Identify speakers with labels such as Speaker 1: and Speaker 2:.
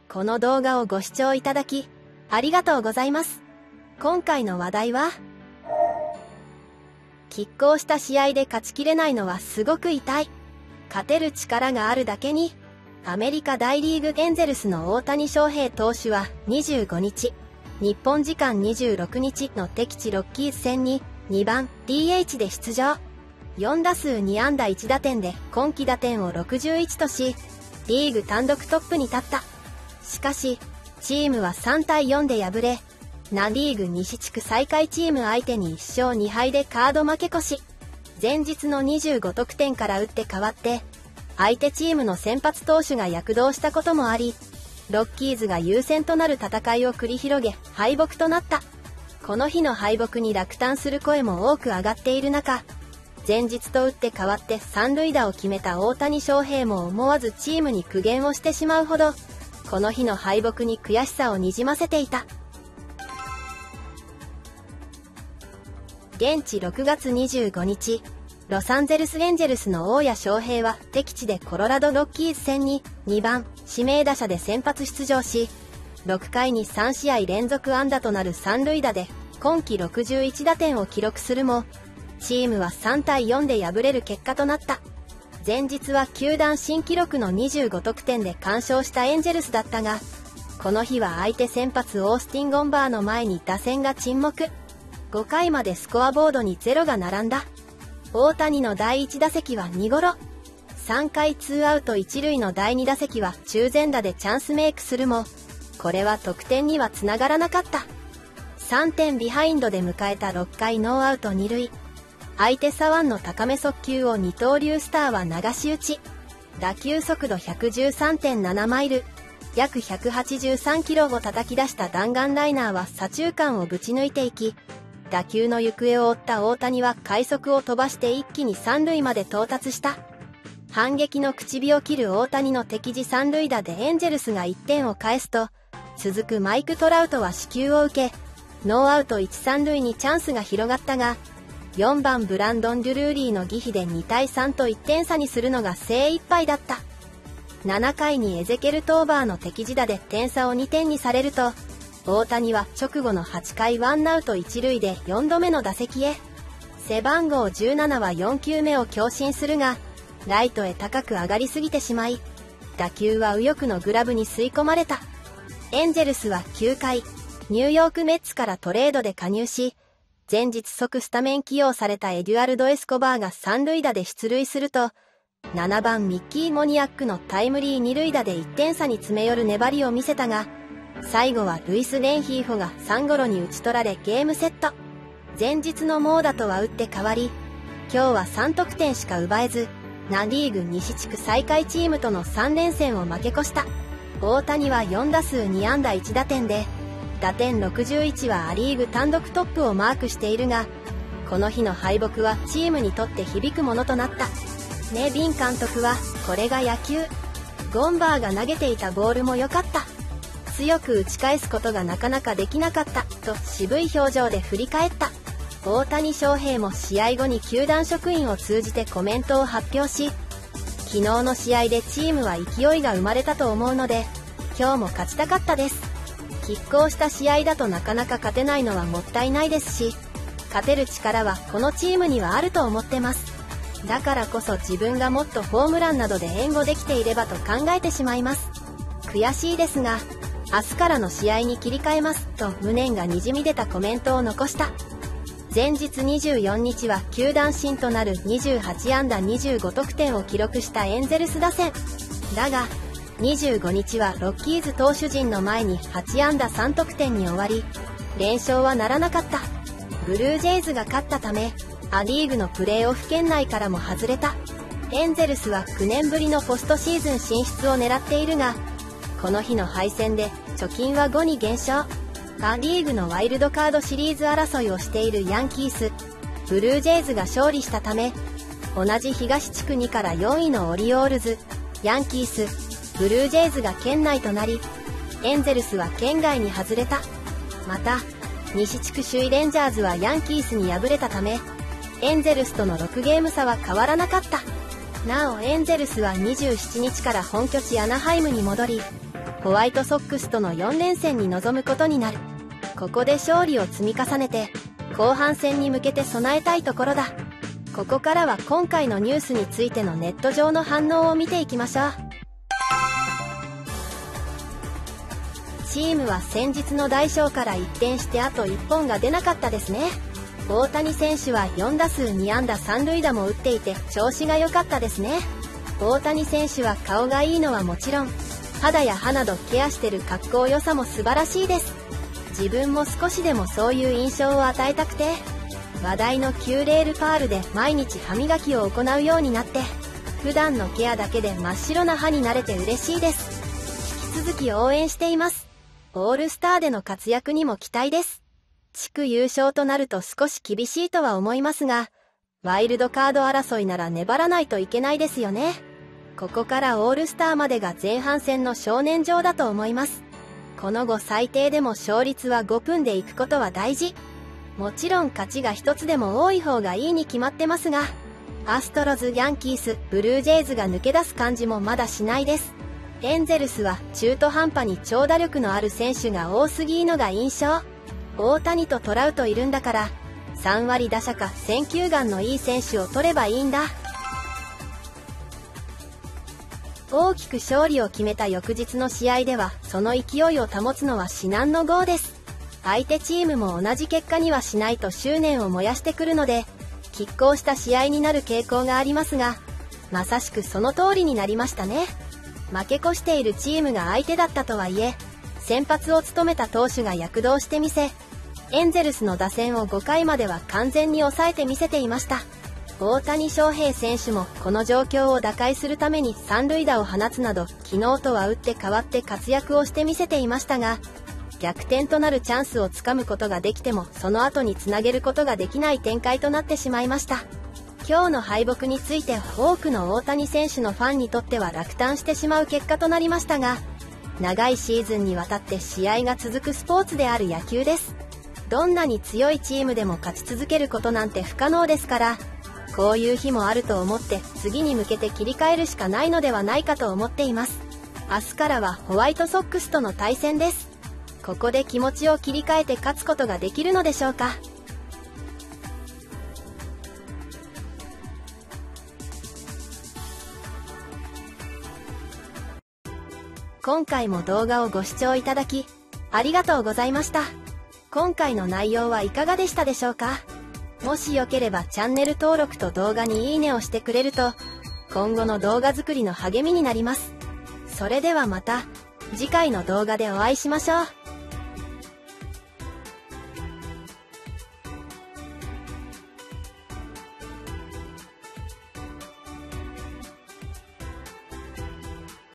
Speaker 1: この動画をご視聴いただき、ありがとうございます。今回の話題は、拮抗した試合で勝ちきれないのはすごく痛い。勝てる力があるだけに、アメリカ大リーグエンゼルスの大谷翔平投手は25日、日本時間26日の敵地ロッキーズ戦に2番 DH で出場。4打数2安打1打点で今季打点を61とし、リーグ単独トップに立った。しかし、チームは3対4で敗れ、ナ・リーグ西地区最下位チーム相手に1勝2敗でカード負け越し。前日の25得点から打って変わって、相手チームの先発投手が躍動したこともあり、ロッキーズが優先となる戦いを繰り広げ、敗北となった。この日の敗北に落胆する声も多く上がっている中、前日と打って変わって三塁打を決めた大谷翔平も思わずチームに苦言をしてしまうほど、この日の敗北に悔しさをにじませていた。現地6月25日、ロサンゼルスエンジェルスの大谷翔平は敵地でコロラドロッキーズ戦に2番指名打者で先発出場し、6回に3試合連続安打となる三塁打で今季61打点を記録するも、チームは3対4で敗れる結果となった。前日は球団新記録の25得点で完勝したエンジェルスだったが、この日は相手先発オースティン・ゴンバーの前に打線が沈黙。5回までスコアボードに0が並んだ。大谷の第1打席は2ゴロ。3回2アウト1塁の第2打席は中前打でチャンスメイクするも、これは得点にはつながらなかった。3点ビハインドで迎えた6回ノーアウト2塁。相手左腕の高め速球を二刀流スターは流し打ち。打球速度 113.7 マイル、約183キロを叩き出した弾丸ライナーは左中間をぶち抜いていき、打球の行方を追った大谷は快速を飛ばして一気に三塁まで到達した。反撃の口火を切る大谷の敵地三塁打でエンジェルスが1点を返すと、続くマイク・トラウトは死球を受け、ノーアウト1、3塁にチャンスが広がったが、4番ブランドン・ドゥルーリーの犠牲で2対3と1点差にするのが精一杯だった。7回にエゼケル・トーバーの敵地打で点差を2点にされると、大谷は直後の8回ワンアウト1塁で4度目の打席へ。背番号17は4球目を強振するが、ライトへ高く上がりすぎてしまい、打球は右翼のグラブに吸い込まれた。エンジェルスは9回、ニューヨークメッツからトレードで加入し、前日即スタメン起用されたエデュアルド・エスコバーが三塁打で出塁すると、7番ミッキー・モニアックのタイムリー二塁打で1点差に詰め寄る粘りを見せたが、最後はルイス・レンヒーフォが3ゴロに打ち取られゲームセット。前日のモーダとは打って変わり、今日は3得点しか奪えず、ナ・リーグ西地区最下位チームとの3連戦を負け越した。大谷は4打数2安打1打点で、打点61はア・リーグ単独トップをマークしているが、この日の敗北はチームにとって響くものとなった。ネビン監督は、これが野球。ゴンバーが投げていたボールも良かった。強く打ち返すことがなかなかできなかった、と渋い表情で振り返った。大谷翔平も試合後に球団職員を通じてコメントを発表し、昨日の試合でチームは勢いが生まれたと思うので、今日も勝ちたかったです。拮抗した試合だとなかなか勝てないのはもったいないですし、勝てる力はこのチームにはあると思ってます。だからこそ自分がもっとホームランなどで援護できていればと考えてしまいます。悔しいですが、明日からの試合に切り替えますと無念がにじみ出たコメントを残した。前日24日は球団新となる28安打25得点を記録したエンゼルス打線。だが、25日はロッキーズ投手陣の前に8安打3得点に終わり、連勝はならなかった。ブルージェイズが勝ったため、ア・リーグのプレーオフ圏内からも外れた。エンゼルスは9年ぶりのポストシーズン進出を狙っているが、この日の敗戦で貯金は5に減少。ア・リーグのワイルドカードシリーズ争いをしているヤンキース、ブルージェイズが勝利したため、同じ東地区2から4位のオリオールズ、ヤンキース、ブルージェイズが圏内となり、エンゼルスは圏外に外れた。また、西地区首位レンジャーズはヤンキースに敗れたため、エンゼルスとの6ゲーム差は変わらなかった。なおエンゼルスは27日から本拠地アナハイムに戻り、 ホワイトソックスとの4連戦に臨むことになる。ここで勝利を積み重ねて後半戦に向けて備えたいところだ。ここからは今回のニュースについてのネット上の反応を見ていきましょう。チームは先日の大勝から一転してあと1本が出なかったですね。大谷選手は4打数2安打3塁打も打っていて調子が良かったですね。大谷選手は顔がいいのはもちろん、肌や歯などケアしてる格好良さも素晴らしいです。自分も少しでもそういう印象を与えたくて、話題のキューレールパールで毎日歯磨きを行うようになって、普段のケアだけで真っ白な歯になれて嬉しいです。引き続き応援しています。オールスターでの活躍にも期待です。地区優勝となると少し厳しいとは思いますが、ワイルドカード争いなら粘らないといけないですよね。ここからオールスターまでが前半戦の少年場だと思います。この後最低でも勝率は5分でいくことは大事。もちろん勝ちが一つでも多い方がいいに決まってますが、アストロズ、ヤンキース、ブルージェイズが抜け出す感じもまだしないです。エンゼルスは中途半端に長打力のある選手が多すぎのが印象。大谷とトラウトいるんだから、3割打者か選球眼のいい選手を取ればいいんだ。大きく勝利を決めた翌日の試合では、その勢いを保つのは至難の業です。相手チームも同じ結果にはしないと執念を燃やしてくるので、拮抗した試合になる傾向がありますが、まさしくその通りになりましたね。負け越しているチームが相手だったとはいえ、先発を務めた投手が躍動してみせ、エンゼルスの打線を5回までは完全に抑えてみせていました。大谷翔平選手もこの状況を打開するために三塁打を放つなど、昨日とは打って変わって活躍をしてみせていましたが、逆転となるチャンスをつかむことができても、その後につなげることができない展開となってしまいました。今日の敗北については多くの大谷選手のファンにとっては落胆してしまう結果となりましたが、長いシーズンにわたって試合が続くスポーツである野球です。どんなに強いチームでも勝ち続けることなんて不可能ですから、こういう日もあると思って次に向けて切り替えるしかないのではないかと思っています。明日からはホワイトソックスとの対戦です。ここで気持ちを切り替えて勝つことができるのでしょうか。今回も動画をご視聴いただきありがとうございました。今回の内容はいかがでしたでしょうか。もしよければチャンネル登録と動画にいいねをしてくれると、今後の動画作りの励みになります。それではまた次回の動画でお会いしましょう。